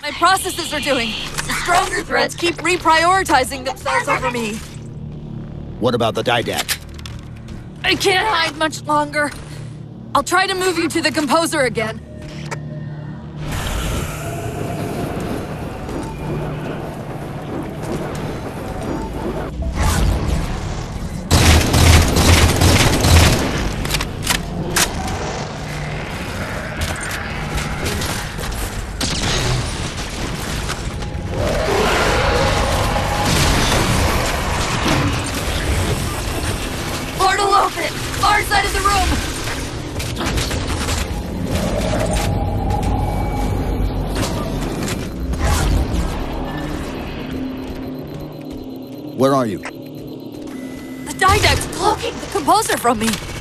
My processes are doing. Stronger threads keep reprioritizing themselves over me. What about the Didact? I can't hide much longer. I'll try to move you to the Composer again. Portal open! Far side of the room! Where are you? The Didact's blocking the Composer from me.